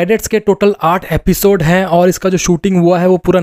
Cadets के total 8 episode हैं और इसका जो शूटिंग हुआ है वो पूरा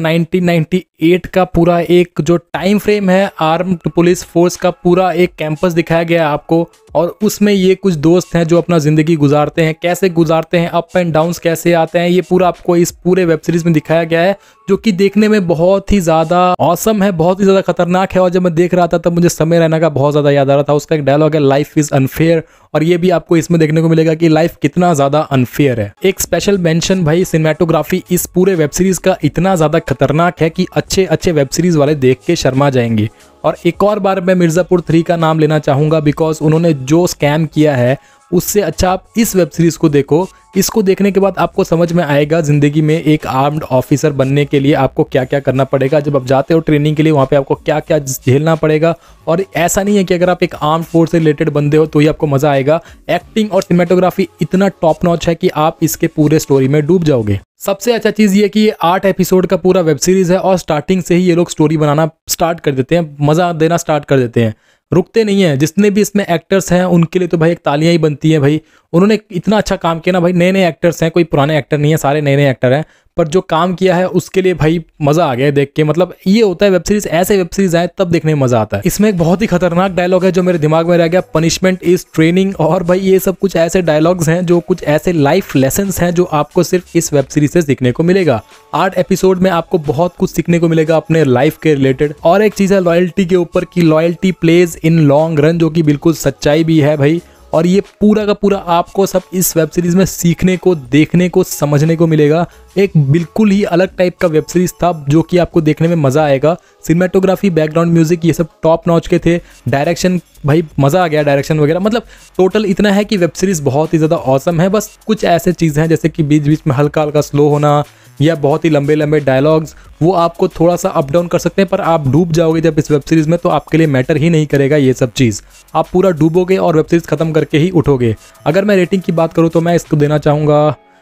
1998 का पूरा एक जो टाइम फ्रेम है, आर्म्ड पुलिस फोर्स का पूरा एक कैंपस दिखाया गया है आपको। और उसमें ये कुछ दोस्त हैं जो अपना ज़िंदगी गुजारते हैं, कैसे गुजारते हैं, अप एंड डाउन्स कैसे आते हैं, ये पूरा आपको इस पूरे वेब सीरीज़ में दिखाया गया है, जो कि देखने में बहुत ही ज़्यादा ऑसम है, बहुत ही ज़्यादा खतरनाक है। और जब मैं देख रहा था तब मुझे समय रैना का बहुत ज़्यादा याद आ रहा था। उसका एक डायलॉग है, लाइफ इज़ अनफेयर, और ये भी आपको इसमें देखने को मिलेगा कि लाइफ कितना ज़्यादा अनफेयर है। एक स्पेशल मेंशन भाई, सिनेमेटोग्राफी इस पूरे वेब सीरीज़ का इतना ज़्यादा खतरनाक है कि अच्छे अच्छे वेब सीरीज़ वाले देख के शर्मा जाएंगे। और एक और बार मैं मिर्ज़ापुर 3 का नाम लेना चाहूँगा, बिकॉज उन्होंने जो स्कैम किया है उससे अच्छा आप इस वेब सीरीज़ को देखो। इसको देखने के बाद आपको समझ में आएगा ज़िंदगी में एक आर्म्ड ऑफिसर बनने के लिए आपको क्या क्या करना पड़ेगा। जब आप जाते हो ट्रेनिंग के लिए वहाँ पे आपको क्या क्या झेलना पड़ेगा। और ऐसा नहीं है कि अगर आप एक आर्म्ड फोर्स से रिलेटेड बंदे हो तो ही आपको मज़ा आएगा। एक्टिंग और सिनेमेटोग्राफी इतना टॉप नॉच है कि आप इसके पूरे स्टोरी में डूब जाओगे। सबसे अच्छा चीज़ ये कि ये 8 एपिसोड का पूरा वेब सीरीज़ है और स्टार्टिंग से ही ये लोग स्टोरी बनाना स्टार्ट कर देते हैं, मज़ा देना स्टार्ट कर देते हैं, रुकते नहीं हैं। जितने भी इसमें एक्टर्स हैं उनके लिए तो भाई एक तालियां ही बनती हैं। भाई उन्होंने इतना अच्छा काम किया ना भाई, नए नए एक्टर्स हैं, कोई पुराने एक्टर नहीं है, सारे नए नए एक्टर हैं, पर जो काम किया है उसके लिए भाई मज़ा आ गया देख के। मतलब ये होता है वेब सीरीज़, ऐसे वेब सीरीज़ आए तब देखने में मज़ा आता है। इसमें एक बहुत ही खतरनाक डायलॉग है जो मेरे दिमाग में रह गया, पनिशमेंट इज़ ट्रेनिंग। और भाई ये सब कुछ ऐसे डायलॉग्स हैं जो कुछ ऐसे लाइफ लेसन्स हैं जो आपको सिर्फ इस वेब सीरीज से सीखने को मिलेगा। 8 एपिसोड में आपको बहुत कुछ सीखने को मिलेगा अपने लाइफ के रिलेटेड। और एक चीज़ है लॉयल्टी के ऊपर की, loyalty pledge in long run, जो कि बिल्कुल सच्चाई भी है भाई। और ये पूरा का पूरा आपको सब इस वेब सीरीज़ में सीखने को, देखने को, समझने को मिलेगा। एक बिल्कुल ही अलग टाइप का वेब सीरीज़ था जो कि आपको देखने में मज़ा आएगा। सिनेमेटोग्राफी, बैकग्राउंड म्यूजिक, ये सब टॉप नॉच के थे। डायरेक्शन भाई मज़ा आ गया, डायरेक्शन वगैरह। मतलब टोटल इतना है कि वेब सीरीज़ बहुत ही ज़्यादा ऑसम है। बस कुछ ऐसे चीज़ें हैं जैसे कि बीच बीच में हल्का हल्का स्लो होना या बहुत ही लंबे लंबे डायलॉग्स, वो आपको थोड़ा सा अप डाउन कर सकते हैं, पर आप डूब जाओगे जब इस वेब सीरीज़ में तो आपके लिए मैटर ही नहीं करेगा ये सब चीज़। आप पूरा डूबोगे और वेब सीरीज़ ख़त्म करके ही उठोगे। अगर मैं रेटिंग की बात करूँ तो मैं इसको देना चाहूँगा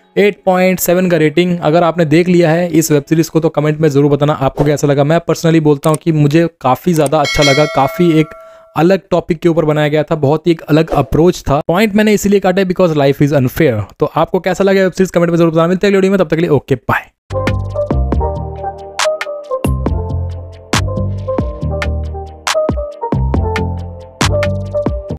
8.7 का रेटिंग। अगर आपने देख लिया है इस वेब सीरीज़ को तो कमेंट में ज़रूर बताना आपको कैसा लगा। मैं पर्सनली बोलता हूँ कि मुझे काफ़ी ज़्यादा अच्छा लगा, काफ़ी एक अलग टॉपिक के ऊपर बनाया गया था, बहुत ही एक अलग अप्रोच था। पॉइंट मैंने इसीलिए काटा है बिकॉज लाइफ इज़ अनफेयर। तो आपको कैसा लगा वेब सीरीज़ कमेंट में ज़रूर बताना। मिलते हैं अगली वीडियो में, तब तक के लिए ओके बाय।